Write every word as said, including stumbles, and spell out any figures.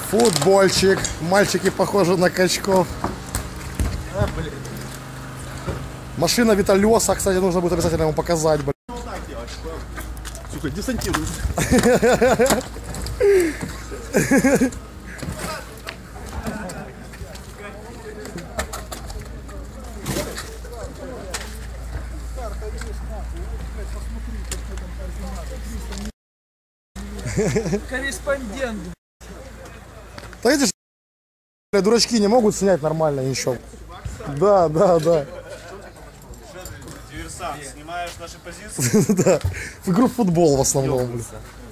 Футбольчик. Мальчики похожи на качков. А, блин. Машина Виталёса, кстати, нужно будет обязательно ему показать, блин. Ну так делать, что... Сука, десантируй. Корреспондент. Да эти ж, бля, дурачки не могут снять нормально ничего. Да, да, да. Диверсант, снимаешь наши позиции? Да. В игру в футбол в основном, блин.